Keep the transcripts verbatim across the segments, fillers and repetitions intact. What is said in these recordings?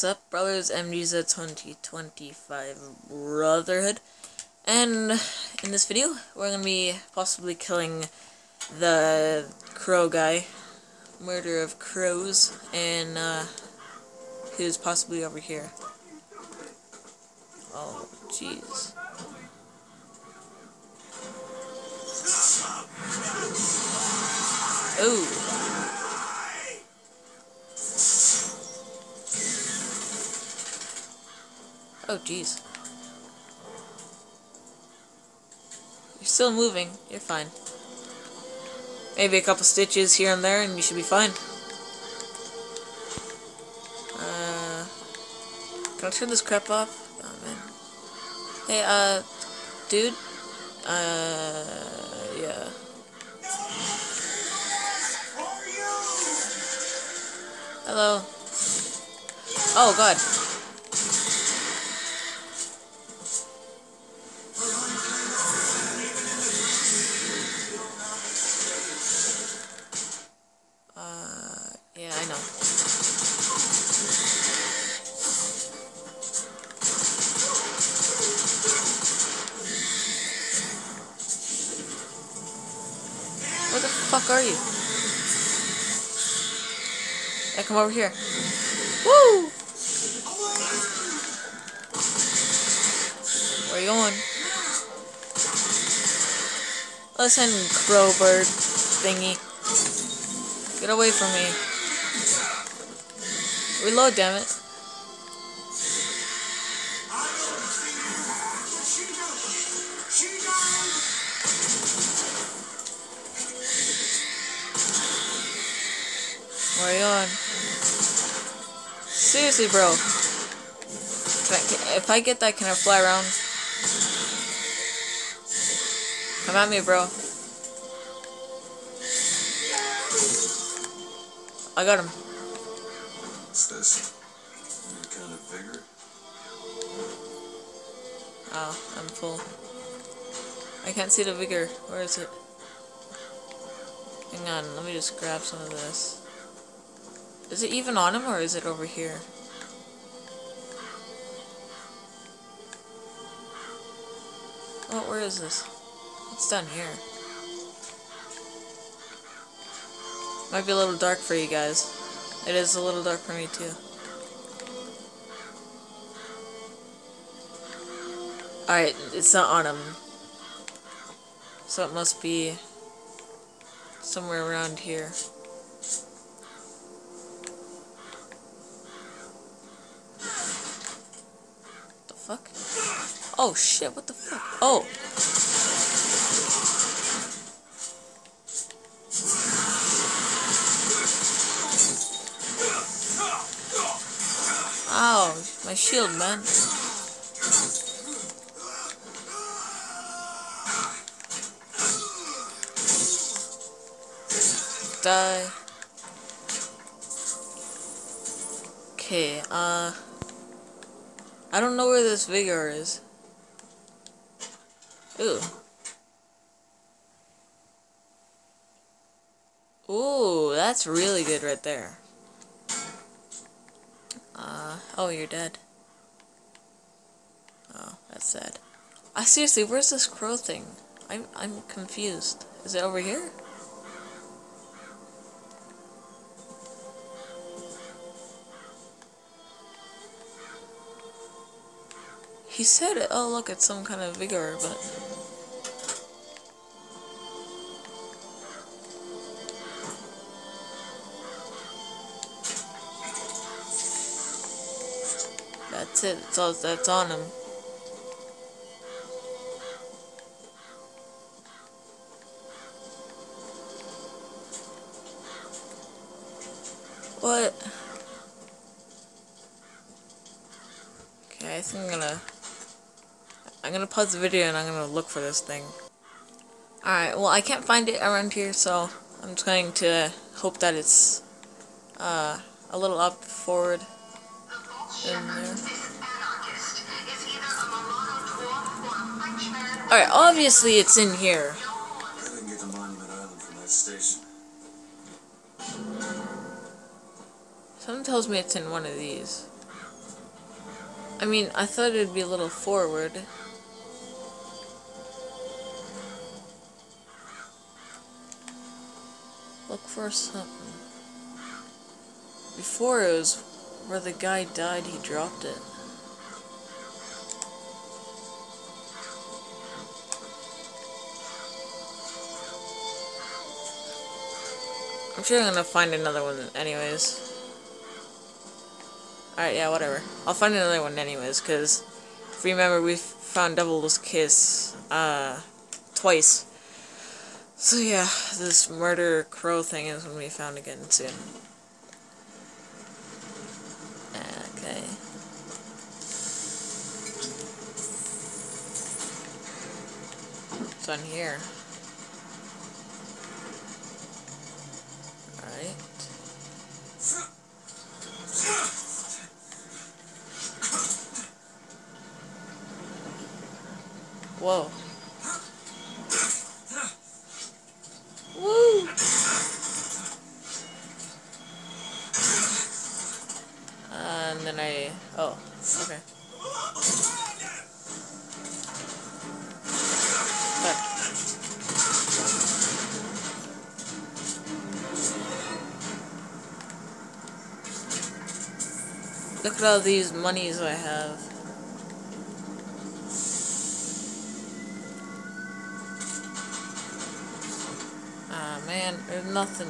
What's up, brothers? M D Z twenty twenty-five Brotherhood, and in this video we're gonna be possibly killing the crow guy, murder of crows, and uh, who's possibly over here. Oh, jeez. Oh. Oh, jeez. You're still moving. You're fine. Maybe a couple stitches here and there and you should be fine. Uh, can I turn this crap off? Oh, man. Hey, uh, dude? Uh, yeah. Hello. Oh, God. Uh, yeah, I know. Where the fuck are you? Yeah, come over here. Woo! Where are you going? Listen, crowbird thingy. Get away from me. Reload, damn it. Where are you on? Seriously, bro. Can I, can, if I get that, can I fly around? Come at me, bro. I got him. What's this? Any kind of vigor? Oh, I'm full. I can't see the vigor. Where is it? Hang on, let me just grab some of this. Is it even on him or is it over here? Oh, where is this? It's down here. Might be a little dark for you guys. It is a little dark for me too. Alright, it's not on him. So it must be somewhere around here. The fuck? Oh shit, what the fuck? Oh! Ow, my shield, man. Die. Okay, uh... I don't know where this vigor is. Ooh. Ooh, that's really good right there. Uh, oh, you're dead. Oh, that's sad. I seriously, where's this crow thing? I'm I'm confused. Is it over here? He said it. Oh, look, it's some kind of vigor, but that's it. It's all that's on him. What? Okay, I think I'm gonna I'm gonna pause the video and I'm gonna look for this thing. Alright, well I can't find it around here, so I'm trying to hope that it's uh a little up forward in there. Alright, obviously it's in here. I didn't get to Monument Island from that station. Something tells me it's in one of these. I mean, I thought it'd be a little forward. Look for something. Before it was where the guy died, he dropped it. I'm sure I'm gonna find another one anyways. Alright, yeah, whatever. I'll find another one anyways, because if you remember, we found Devil's Kiss, uh, twice. So yeah, this murder crow thing is gonna be found again soon. Okay. It's on here. Alright. Whoa. Woo! Uh, and then I... Oh, okay. But, look at all these monies I have. Ah, man, there's nothing.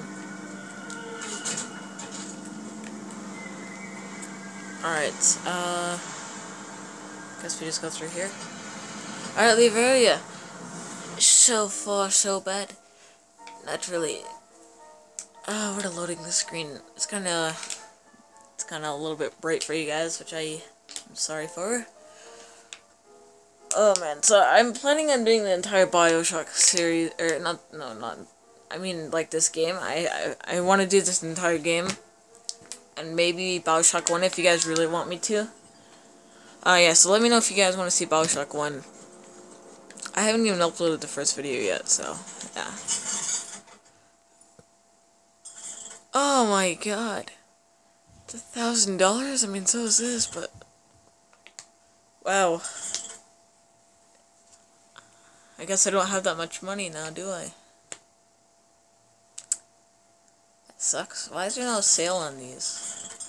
Alright, uh... guess we just go through here. Alright, leave area. So far, so bad. Not really... Oh, we're loading the screen. It's kinda... It's kinda a little bit bright for you guys, which I... I'm sorry for. Oh man, so I'm planning on doing the entire Bioshock series, or not, no, not... I mean, like this game. I, I, I want to do this entire game. And maybe Bioshock one if you guys really want me to. Uh, yeah, so let me know if you guys want to see Bioshock one. I haven't even uploaded the first video yet, so, yeah. Oh my god. It's a thousand dollars? I mean, so is this, but... Wow. I guess I don't have that much money now, do I? That sucks. Why is there no sale on these?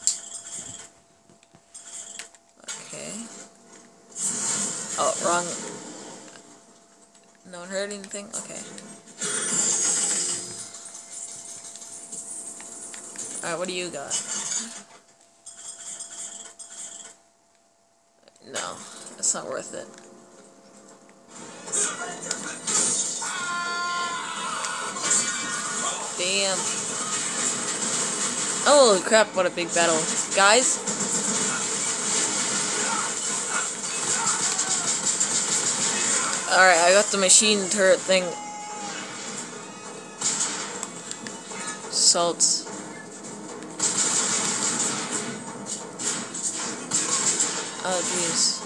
Okay. Oh, wrong. No one heard anything? Okay. Alright, what do you got? No, it's not worth it. Damn. Oh, holy crap, what a big battle. Guys? Alright, I got the machine turret thing. Salts. Oh, jeez.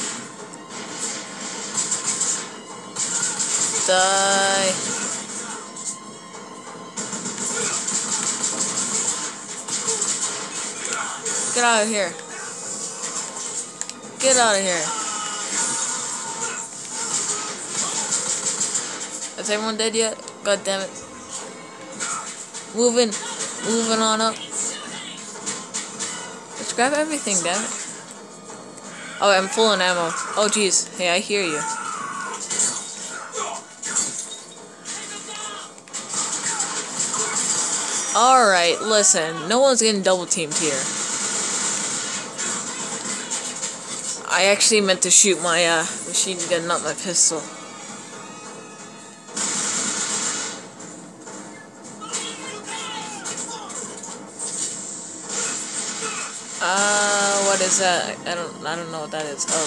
Die. Get out of here. Get out of here. Is everyone dead yet? God damn it. Moving. Moving on up. Let's grab everything, damn it. Oh, I'm full on ammo. Oh, jeez. Hey, I hear you. Alright, listen. No one's getting double teamed here. I actually meant to shoot my uh, machine gun, not my pistol. Uh, what is that? I don't, I don't know what that is. Oh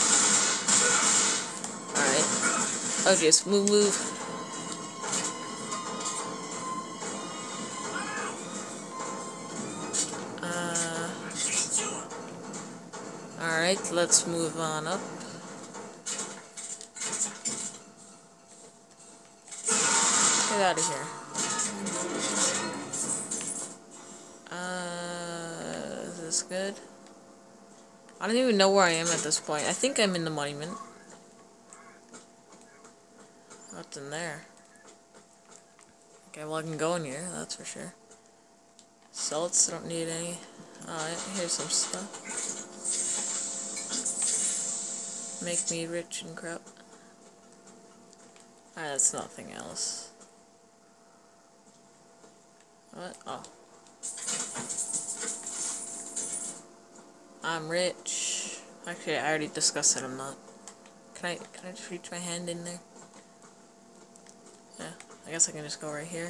god. Alright. Oh jeez, move, move. Uh. Alright, let's move on up. Get out of here. Uh, is this good? I don't even know where I am at this point. I think I'm in the monument. What's in there? Okay, well I can go in here, that's for sure. Salts, don't need any. Alright, here's some stuff. Make me rich and crap. Alright, that's nothing else. What? Oh. I'm rich. Actually, I already discussed that I'm not. Can I, can I just reach my hand in there? Yeah, I guess I can just go right here.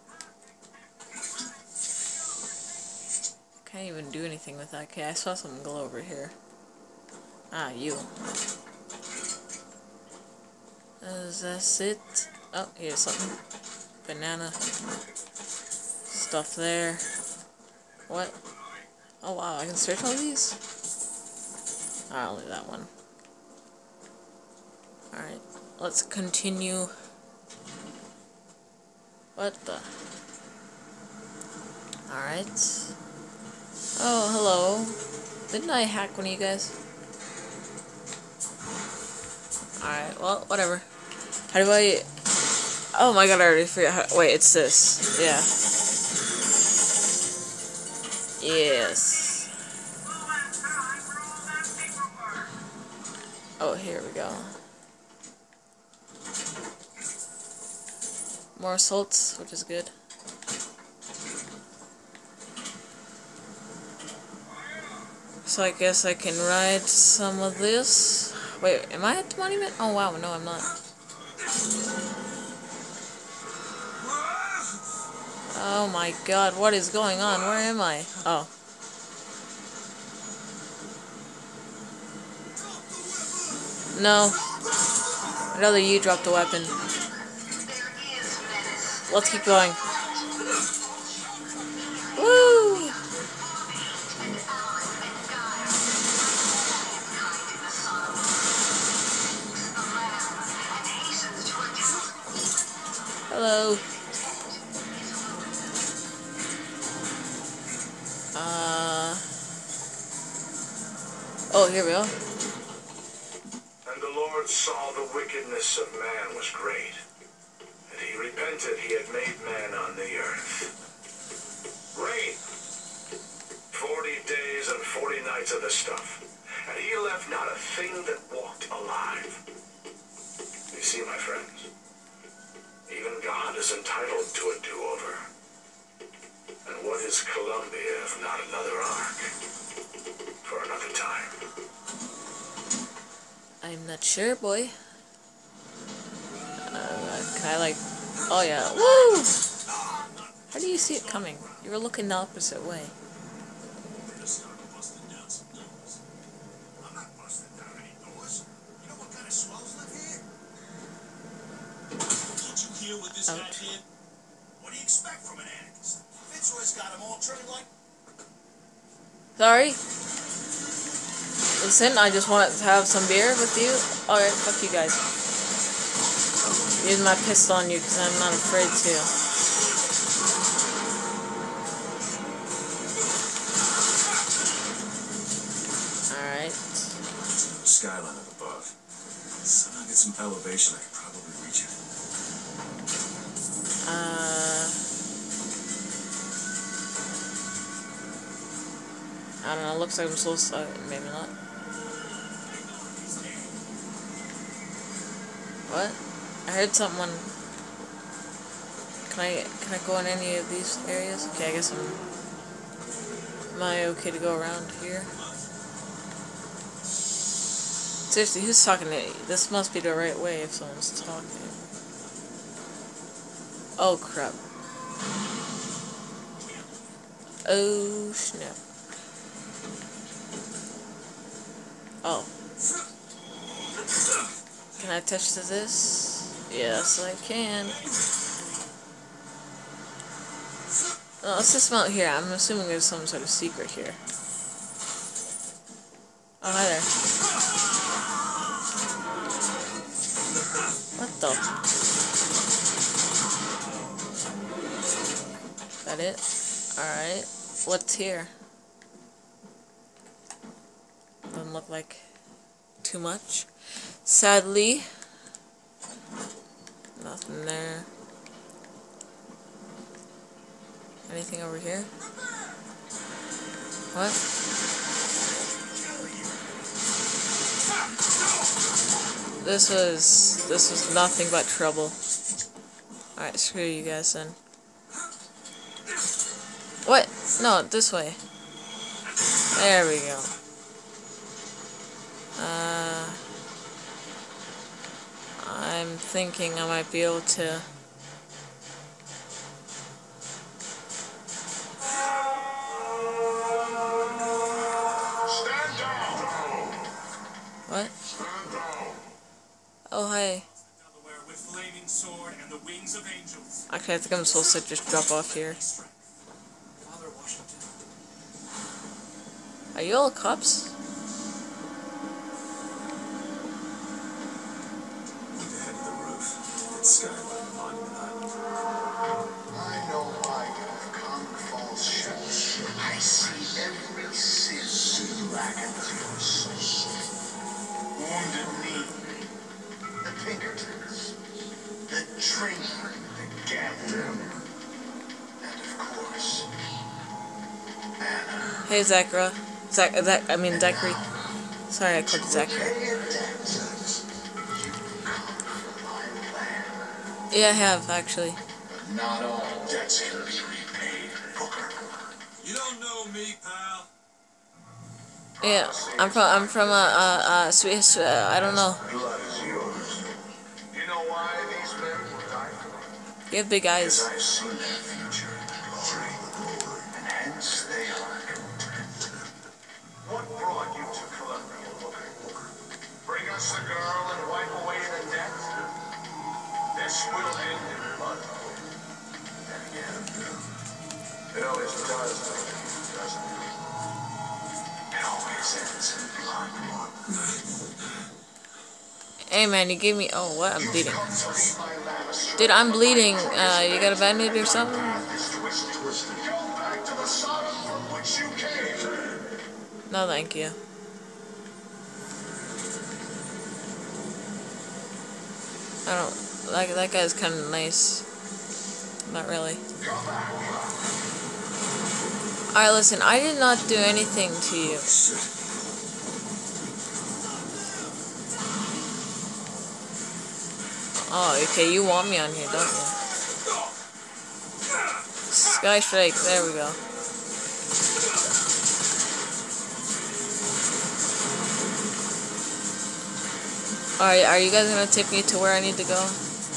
Can't even do anything with that. Okay, I saw something glow over here. Ah, you. Is that it? Oh, here's something. Banana. Stuff there. What? Oh wow, I can search all these? Ah, only that one. Alright, let's continue. What the? Alright. Oh, hello. Didn't I hack one of you guys? Alright, well, whatever. How do I... Oh my god, I already forgot how... Wait, it's this. Yeah. Yes. Oh, here we go. More assaults, which is good. So I guess I can ride some of this. Wait, am I at the monument? Oh wow, no I'm not. Oh my god, what is going on? Where am I? Oh. No. I'd rather you drop the weapon. Let's keep going. Woo! Hello. Uh. Oh, here we go. And the Lord saw the wickedness of man was great, and he repented he had made man on the earth. Rain. Forty days and forty nights of the stuff, and he left not a thing that walked alive. You see, my friends, even God is entitled to a do-over. And what is Columbia if not another ark? For another time. I'm not sure, boy. Uh, can I, like... Oh, yeah. Woo! How do you see it coming? You were looking the opposite way. What this guy did? What do you expect from an anarchist? Fitzroy's got him all turned like... Sorry? Listen, I just wanted to have some beer with you. Alright, fuck you guys. Use my pistol on you because I'm not afraid to. Alright. Skyline up above. So I'll get some elevation, I could probably reach it. Uh, I don't know, looks like I'm supposed to, uh, maybe not. What? I heard someone. Can I, can I go in any of these areas? Okay, I guess I'm, am I okay to go around here? Seriously, who's talking to me? This must be the right way if someone's talking. Oh crap. Oh snap. Oh. Can I touch to this? Yes, I can. Oh, let's just mount here. I'm assuming there's some sort of secret here. Oh, hi there. What the? Is that it? Alright. What's here? Doesn't look like too much. Sadly, nothing there. Anything over here? What? This was this was nothing but trouble. Alright, screw you guys then. What? No, this way. There we go. Uh, I'm thinking I might be able to. Stand down. What? Stand down. Oh, hey. Delaware with flaming sword and the wings of angels. Actually, I think I'm supposed to just drop off here. Father Washington. Are you all cops? Need to head to the roof. Get Skyline to Monument Island. I know why you have come, false shadows. I see every sin blackened your soul. Wounded knee, the Pinkertons, the drinker, the gambler, and of course, Anna. Hey, Zachary. Zach, Zach, I mean Zachary. Sorry, I called you Zachary. Pay a debt. You come from my land. Yeah, I have actually. But not all debts can be repaid, Booker. You don't know me, pal. Yeah, I'm from I'm from uh uh, uh Swiss. Uh, I don't know. Blood is yours. You know why these men will die for? You have big eyes. Because I've seen their future in the glory, and hence they are content. What brought you to Columbia, Booker? Bring us the girl and wipe away the debt? This will end in blood. Then again, it always does, doesn't it? It always ends in blood. Hey man, you gave me. Oh, what? I'm bleeding. Come to leave my lab, Dude, I'm bleeding. Uh, you got a bandage or something? is twisted. Go back to the Sodom from which you came. No, thank you. I don't. Like that guy's kind of nice. Not really. Go back. Alright, listen. I did not do anything to you. Shit. Oh, okay. You want me on here, don't you? Sky Strike. There we go. Alright, are you guys gonna take me to where I need to go?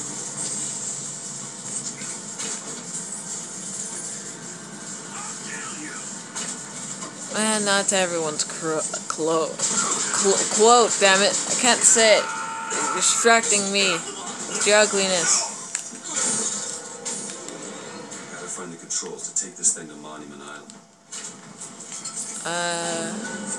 Man, not everyone's cro clo clo quote, damn it. I can't say it. You're distracting me with your ugliness. Gotta find the controls to take this thing to Monument Island. Uh,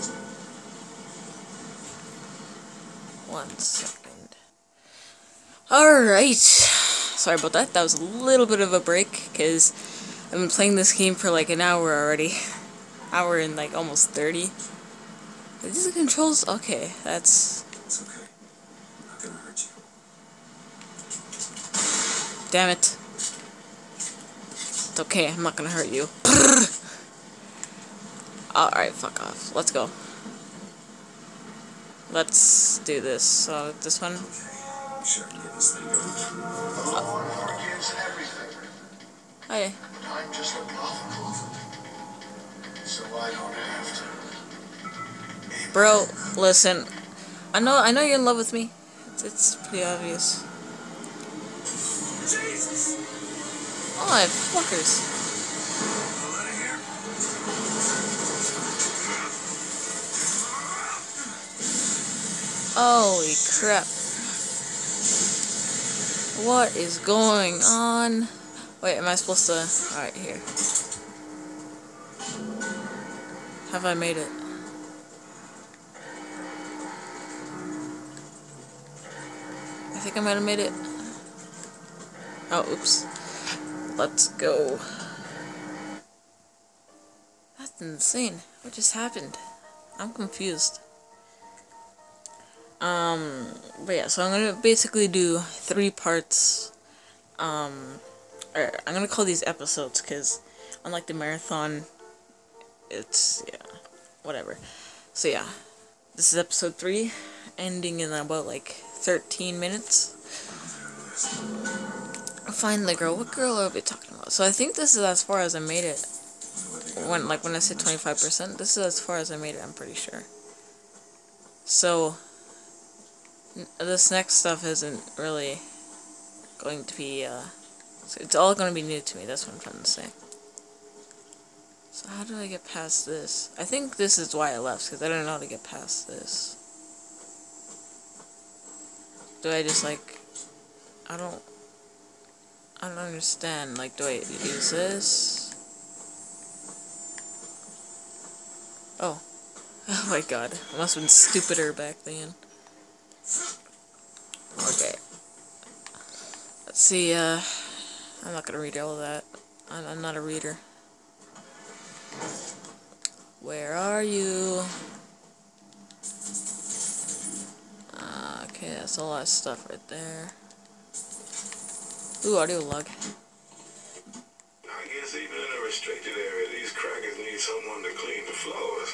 one second. Alright. Sorry about that. That was a little bit of a break, because I've been playing this game for like an hour already. Hour and like almost thirty. Are these the controls? Okay, that's... It's okay. I'm not gonna hurt you. Damn it. It's okay, I'm not gonna hurt you. Alright, fuck off. Let's go. Let's do this. So, this one. Okay. You sure I can get this thing going? The Lord forgives everything, Hey. but I'm just a prophet, so I don't have to. Bro, listen. I know I know you're in love with me. It's, it's pretty obvious. Jesus! Oh, fuckers. Holy crap. What is going on? Wait, am I supposed to... Alright, here. Have I made it? I think I might have made it. Oh, oops. Let's go. That's insane. What just happened? I'm confused. Um, but yeah, so I'm gonna basically do three parts. Um, or I'm gonna call these episodes because, unlike the marathon, it's yeah, whatever. So yeah, this is episode three, ending in about like thirteen minutes. Find the girl. What girl are we talking about? So I think this is as far as I made it. When like when I said twenty-five percent, this is as far as I made it. I'm pretty sure. So this next stuff isn't really going to be. Uh, so it's all going to be new to me. That's what I'm trying to say. So how do I get past this? I think this is why I left, because I don't know how to get past this. Do I just like... I don't... I don't understand. Like, do I use this? Oh. Oh my god. I must have been stupider back then. Okay. Let's see, uh... I'm not gonna read all of that. I'm, I'm not a reader. Where are you? Uh, okay, that's a lot of stuff right there. Ooh, audio log. I guess even in a restricted area, these crackers need someone to clean the floors.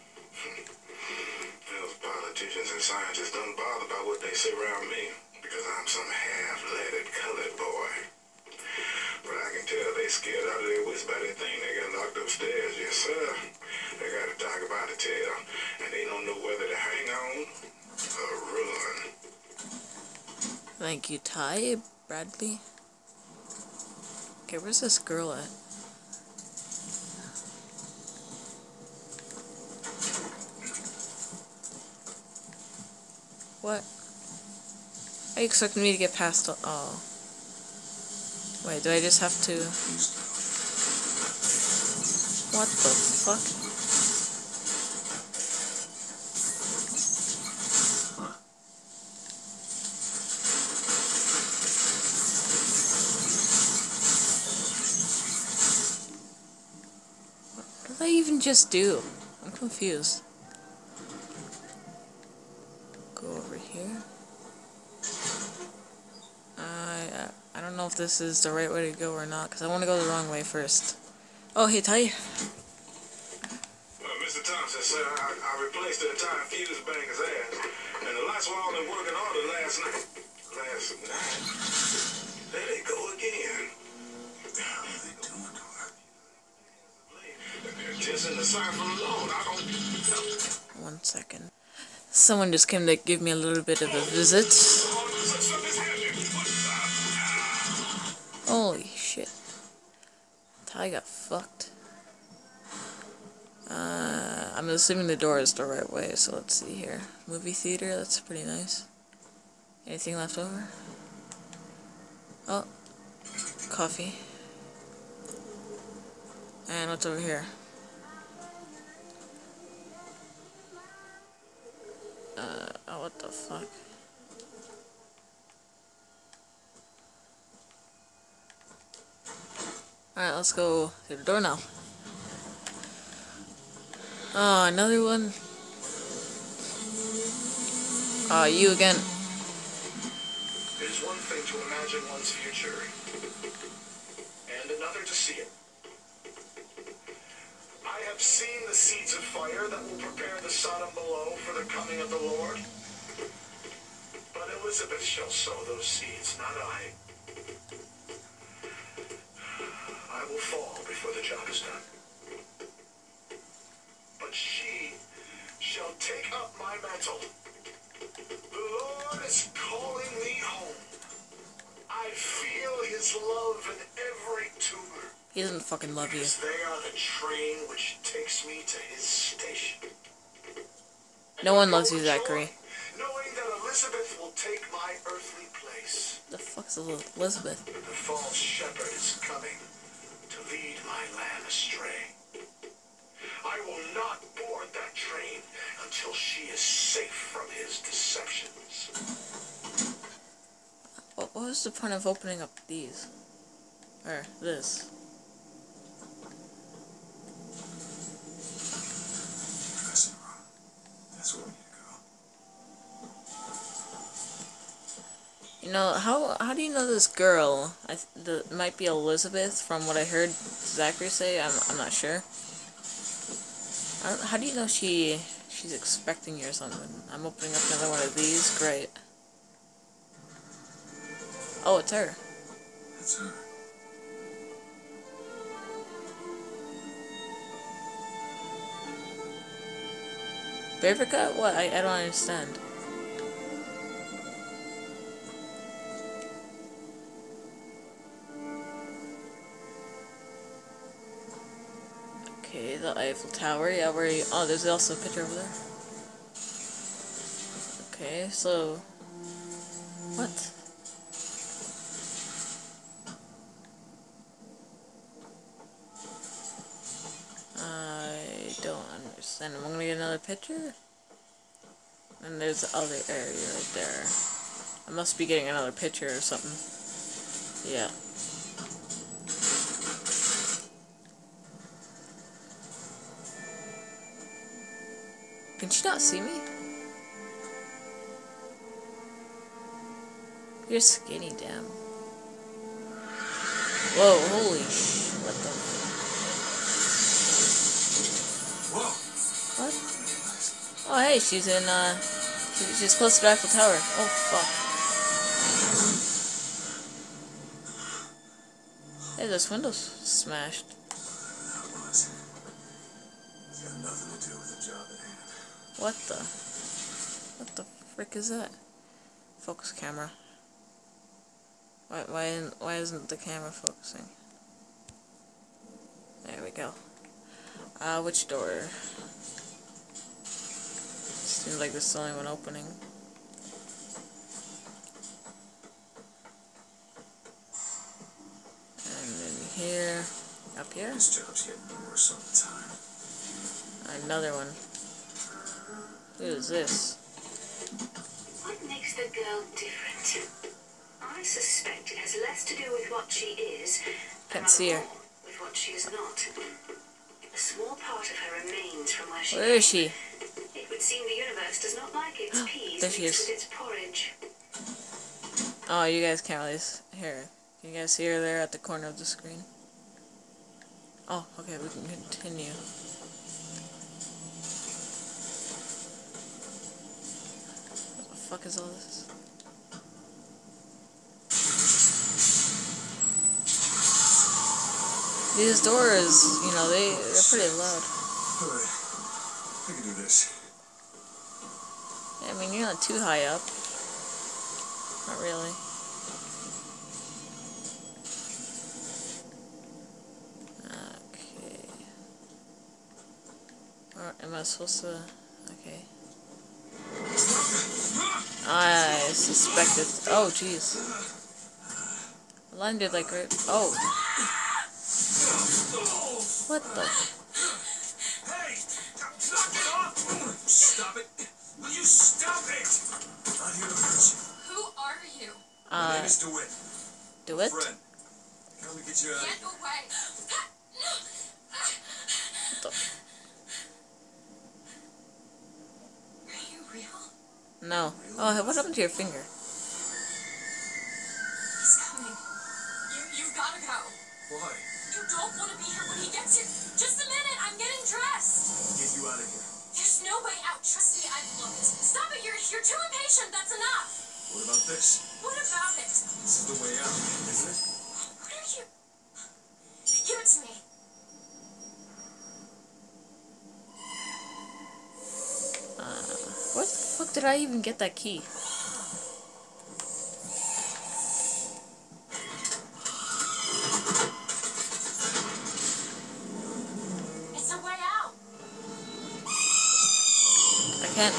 Those politicians and scientists don't bother about what they say around me, because I'm some half-leaded colored boy. But I can tell they scared out of their wits by that thing they got locked upstairs. Yes, sir. They got a dog about to tell, and they don't know whether to hang on or run. Thank you, Ty Bradley. Okay, where's this girl at? What? Are you expecting me to get past the... Oh. Wait, do I just have to... What the fuck? What did I even just do? I'm confused. Go over here. I I don't know if this is the right way to go or not, because I want to go the wrong way first. Oh, hey, Ty. Well, Mister Thompson, sir, I, I replaced the entire fuse banker's ass, and the lights were all in working order last night. Last night? There they go again. What the hell are they doing to her? They're just in the cipher alone. I don't... One second. Someone just came to give me a little bit of a visit. Holy shit. Ty got fucked. Uh, I'm assuming the door is the right way, so let's see here. Movie theater, that's pretty nice. Anything left over? Oh. Coffee. And what's over here? Uh, oh, what the fuck? Alright, let's go to the door now. Oh, another one. Oh, you again. It is one thing to imagine one's future, and another to see it. I have seen the seeds of fire that will prepare the Sodom below for the coming of the Lord. But Elizabeth shall sow those seeds, not I. I will fall before the job is done. But she shall take up my mantle. The Lord is calling me home. I feel his love in every tumor. He doesn't fucking love you. Because they are the train which takes me to his station. No one loves you, Zachary. Knowing that Elizabeth will take my earthly place. The fuck's Elizabeth? The false shepherd is coming to lead my lamb astray. I will not board that train until she is safe from his deceptions. What was the point of opening up these? Or this? Dressing room. That's where we need to go. You know, how how do you know this girl? I th the might be Elizabeth from what I heard Zachary say. I'm I'm not sure. I don't, how do you know she she's expecting you or something? I'm opening up another one of these. Great. Oh, it's her. That's her. Paper cut? What? I I don't understand. Okay, the Eiffel Tower. Yeah, where you... Oh, there's also a picture over there. Okay, so... What? I don't understand. I'm gonna get another picture? And there's the other area right there. I must be getting another picture or something. Yeah. Can she not see me? You're skinny, damn. Whoa, holy sh... What the... Whoa! What? Oh, hey, she's in, uh... She's close to the Eiffel Tower. Oh, fuck. Hey, this window's smashed. That was. It's got nothing to do with the job at hand. What the? What the frick is that? Focus camera. Why, why, isn't, why isn't the camera focusing? There we go. Uh, which door? Seems like this is the only one opening. And then here, up here, This job's getting worse all the time. another one. Who is this? What makes the girl different? I suspect it has less to do with what she is Can't and see her. more with what she is not. A small part of her remains from where she Where is came. she? It would seem the universe does not like its peas There she mixed is. with its porridge. Oh, you guys can't really s- hear her. Can you guys see her there at the corner of the screen? Oh, okay, we can continue. What the fuck is all this? These doors, you know, they, they're pretty loud. Alright. I can do this. Yeah, I mean, you're not too high up. Not really. Okay. Or am I supposed to... Okay. I suspected... Oh, jeez. I landed like right... Oh. What the... Hey! Knock it off! Stop it! Will you stop it? I'm not here to hurt you. Who are you? My Uh, name is DeWitt. do it? Friend. Come to get you out of Get here. away! What the... Are you real? No. Oh, what happened to your finger? He's coming. You, you've gotta go. Why? You don't want to be here when he gets here. Just a minute, I'm getting dressed. Get you out of here. There's no way out. Trust me, I've looked. Stop it, you're, you're too impatient. That's enough. What about this? What about it? This is the way out, isn't it? What are you... Give it to me. Uh, where the fuck did I even get that key? It's a way out. I can't...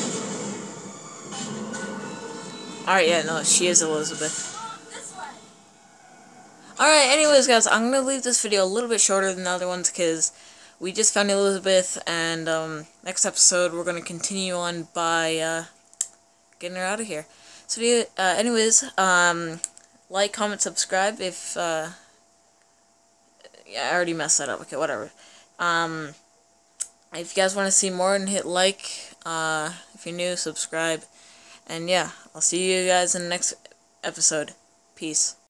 Alright, yeah, no, she is Elizabeth. Come on, this way. Alright, anyways, guys, I'm gonna leave this video a little bit shorter than the other ones because we just found Elizabeth, and um, next episode we're gonna continue on by uh, getting her out of here. So, uh, anyways, um, like, comment, subscribe if, uh, yeah, I already messed that up. Okay, whatever. Um, if you guys want to see more, and hit like. Uh, if you're new, subscribe. And yeah, I'll see you guys in the next episode. Peace.